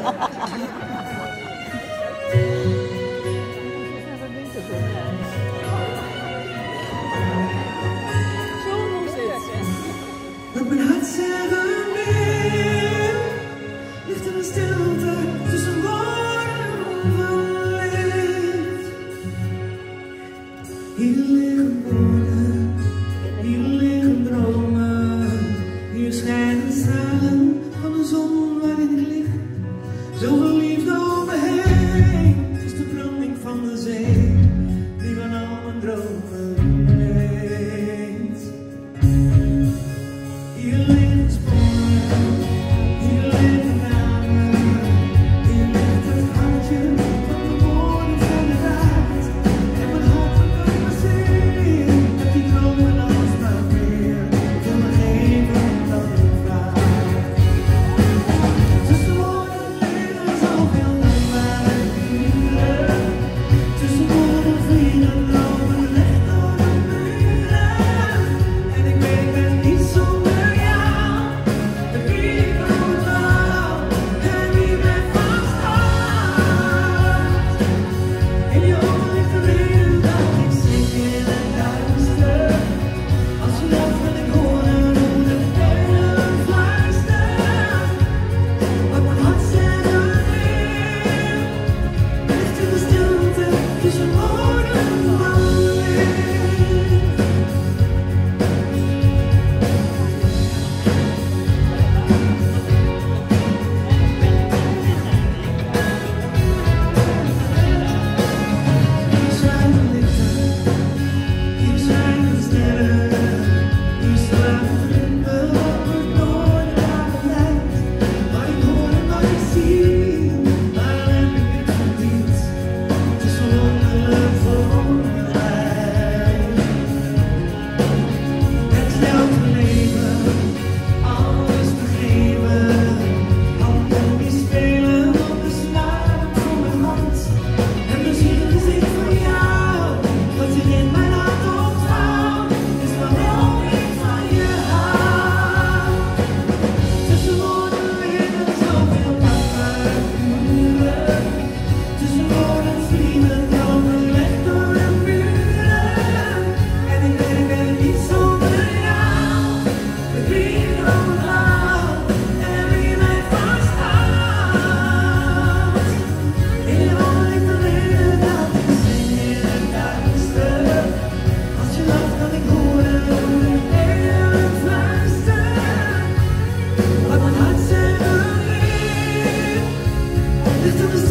Met mijn hart zeggen meer, ligt er een stilte tussen woorden van licht. Hier liggen woorden, hier liggen dromen, hier schijnen stralen van de zon waarin ik lig. Zoveel liefde om me heen, het is de branding van de zee, die van al mijn dromen weet. Hier liggen sporen, hier liggen namen, hier ligt het hartje van de woorden van de raad. En mijn hart kan me zien, dat die dromen alsmaar meer voor me geven dan ik vraag. Tussen woorden liggen zoveel dankbare uren, tussen woorden vliegen dromen recht door de muren. En ik weet het niet zonder Lift up the